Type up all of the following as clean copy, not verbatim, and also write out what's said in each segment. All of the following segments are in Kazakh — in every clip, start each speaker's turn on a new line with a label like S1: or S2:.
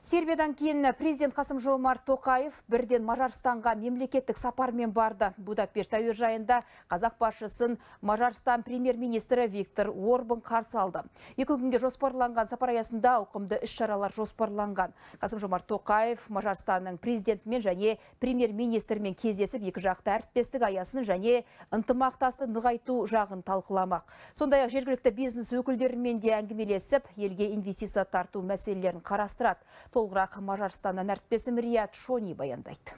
S1: Сербиядан кейін президент Қасым-Жомарт Тоқаев бірден Мажарстанға мемлекеттік сапармен барды. Будапешт әуежайында қазақ басшысын Мажарстан премьер-министрі Виктор Орбан қарсы алды. 2 күнге жоспарланған сапар аясында ауқымды іс-шаралар жоспарланған. Қасым-Жомарт Тоқаев Мажарстанның президентімен және премьер-министрімен кездесіп, екі жақты әріптестік аясын және ынтымақтасты нығайту жағын талқыламақ. Сондай-ақ жергілікті бизнес өкілдерімен де әңгімелесіп, елге инвестиция тарту мәселелерін қарастырады. Толығырақ Мажарстаннан әріптесім Риат Шони баяндайды.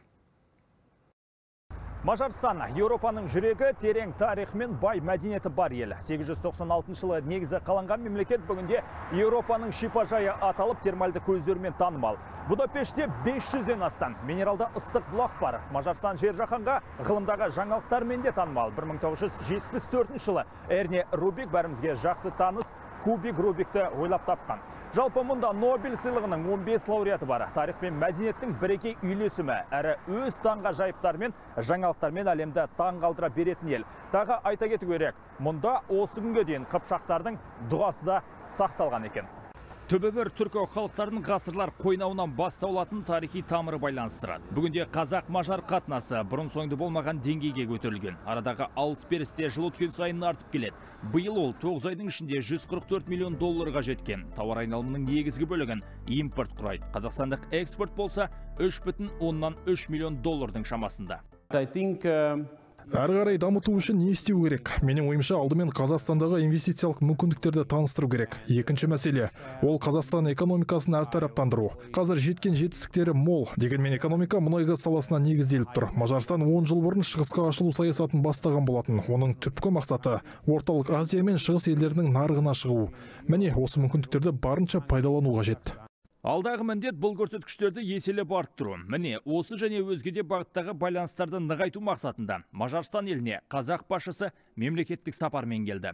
S2: Мажарстан Еуропаның жүрегі, терең тарихы мен бай мәдениеті бар ел. 896 жылы негізі қаланған мемлекет бүгінде Еуропаның шипажайы аталып, термальды көздерімен танымал. Будапештте 500-ден астам минералды ыстық бұлақ бар. Мажарстан жер жаһанға ғылымдағы жаңалықтармен де танымал. 1974 жылы Эрне Рубик бәрімізге жақсы таныс кубик Рубикті ойлап тапқан. Жалпы мұнда Нобель сыйлығының 15 лауреаты бар. Тарих пен мәдениеттің бірегей үйлесімі, әрі өз таңғажайыптармен, жаңалықтармен әлемді таңғалдыра беретін ел. Тағы айта кету керек, мұнда осы күнге дейін қыпшақтардың дұғасы да сақталған екен. Түбі-бір түркі халықтардың ғасырлар қойнауынан бастаулатын тарихи тамыры байланыстырады. Бүгінде қазақ-мажар қатынасы бұрын-соңды болмаған деңгейге көтерілген. Арадағы алыс-берісте жыл өткен сайын артып келеді. Биыл ол 9 айдың ішінде 144 миллион долларға жеткен. Тауар айналымының негізгі бөлігін импорт құрайды. Қазақстандық экспорт болса 3,3 миллион доллардың шамасында.
S3: Әрі қарай дамыту үшін не істеу керек? Менің ойымша, алдымен Қазақстандағы инвестициялық мүмкіндіктерді таныстыру керек. Екінші мәселе, ол Қазақстан экономикасын әртараптандыру. Қазір жеткен жетістіктері мол, дегенмен экономика мұнай-газ саласына негізделіп тұр. Мажарстан 10 жыл бұрын шығысқа ашылу саясатын бастаған болатын. Оның түпкі мақсаты орталық Азия мен шығыс елдерінің нарығына шығу. Міне, осы мүмкіндіктерді барынша пайдалану қажет.
S2: Алдағы міндет бұл көрсеткіштерді еселеп арттыру. Міне, осы және өзгеде бағыттағы байланыстарды нығайту мақсатында Мажарстан еліне қазақ басшысы мемлекеттік сапармен келді.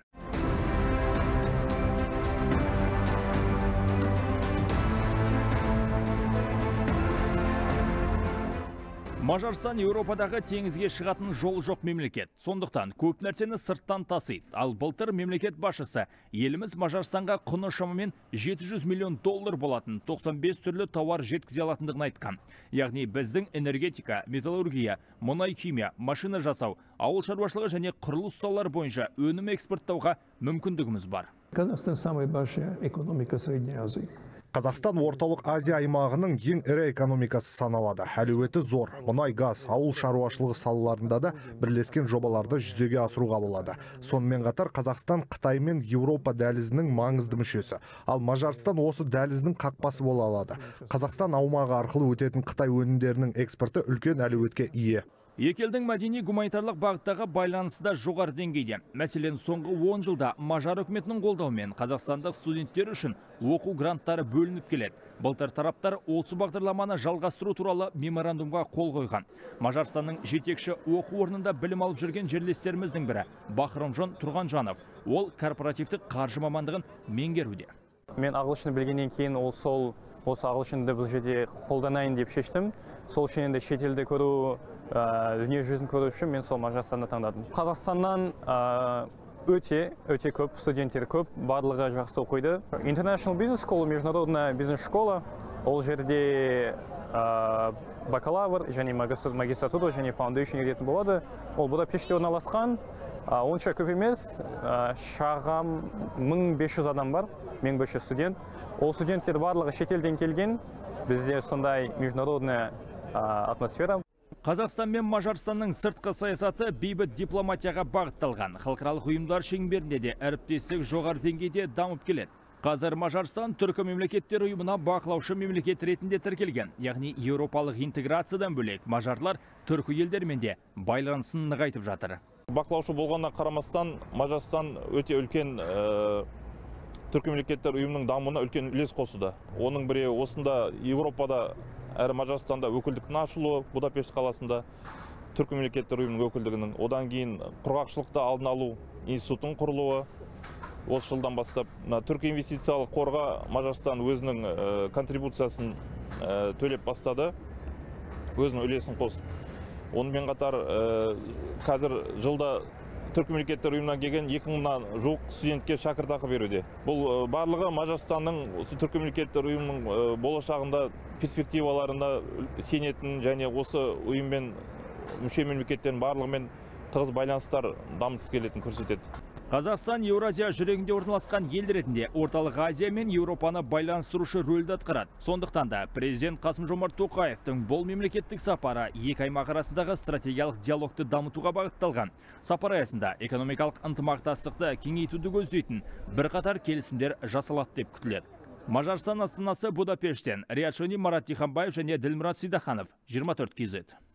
S2: Мажарстан Еуропадағы теңізге шығатын жол жоқ мемлекет. Сондықтан көп нәрсені сырттан тасиды. Ал былтыр мемлекет басшысы еліміз Мажарстанға құны шамамен 700 миллион доллар болатын 95 түрлі тауар жеткізе алатындығын айтқан. Яғни біздің энергетика, металлургия, мұнай химия, машина жасау, ауыл шаруашылығы және құрылыс салалары бойынша өнім экспорттауға мүмкіндігіміз бар.
S4: Қазақстан самая большая экономика Средней Азии.
S5: Қазақстан орталық Азия аймағының ең ірі экономикасы саналады. Әлеуеті зор. Мұнай, газ, ауыл шаруашылығы салаларында да бірлескен жобаларды жүзеге асыруға болады. Сонымен қатар Қазақстан Қытай мен Еуропа дәлізінің маңызды мүшесі. Ал Мажарстан осы дәліздің қақпасы бола алады. Қазақстан аумағы арқылы өтетін Қытай өнімдерінің экспорты үлкен әлеуетке ие.
S2: Екі елдің мәдени гуманитарлық бағыттағы байланысы да жоғары деңгейде. Мәселен, соңғы 10 жылда Мажар үкіметінің қолдауымен қазақстандық студенттер үшін оқу гранттары бөлініп келеді. Былтыр тараптар осы бағдарламаны жалғастыру туралы меморандумға қол қойған. Мажарстанның жетекші оқу орнында білім алып жүрген жерлестеріміздің бірі Бахромжон Тұрғанжанов. Ол корпоративтік қаржы мамандығын меңгеруде.
S6: Мен ағылшын білгеннен кейін осы ағылшынды бұл жерде қолданайын деп шештім. Сол үшін енді шетелде көру, дүние жүзін көру үшін мен сол Мажарстанды таңдадым. Қазақстаннан өте көп, студенттер көп, барлығы жақсы оқиды. International Business School, международная бизнес-школа, ол жерде бакалавр, және магистратура, және foundation еретін болады. Ол Будапештте орналасқан, онша көп емес, шағам 1500 адам бар, 1500 студент. Ол студенттер барлығы шетелден келген, бізде сондай международная атмосфера.
S2: Қазақстан мен Мажарстанның сыртқы саясаты бейбіт дипломатияға бағытталған. Халықаралық ұйымдар шеңберінде де әріптестік жоғары деңгейде дамып келеді. Қазір Мажарстан түркі мемлекеттер ұйымына бақылаушы мемлекет ретінде тіркелген. Яғни еуропалық интеграциядан бөлек мажарлар түркі елдермен де байланысын нығайтып жатыр.
S7: Бақылаушы болғанына қарамастан Мажарстан өте үлкен түркі мемлекеттер ұйымының дамуына үлкен үлес қосуда. Оның бірі осында Еуропада әрі Мажарстанда өкілдіктің ашылуы, Будапешт қаласында түркі мемлекеттер ұйымының өкілдігінің, одан кейін құрғақшылықты алдын алу институтының құрылуы. Осы жылдан бастап түркі инвестициялық қорға Мажарстан өзінің контрибуциясын төлеп бастады, өзінің үлесін қосты. Онымен қатар қазір жылда түркі мемлекеттер ұйымынан келген 2000-нан жуық студентке шәкіртақы беруде. Бұл барлығы Мажарстанның түркі мемлекеттер ұйымының болашағында перспективаларына сенетін және осы ұйыммен мүше мемлекеттердің барлығымен тығыз байланыстар дамытқысы келетінін көрсетеді.
S2: Қазақстан Еуразия жүрегінде орналасқан ел ретінде орталық Азия мен Еуропаны байланыстырушы рөлді атқарады. Сондықтан да президент Қасым-Жомарт Тоқаевтың бұл мемлекеттік сапары екі аймақ арасындағы стратегиялық диалогты дамытуға бағытталған. Сапар аясында экономикалық ынтымақтастықты кеңейтуді көздейтін бірқатар келісімдер жасалады деп күтіледі. Мажарстан астанасы Будапешттен Риат Шони, Марат Тиханбаев және Ділмұрат Сейдаханов, 24 KZ.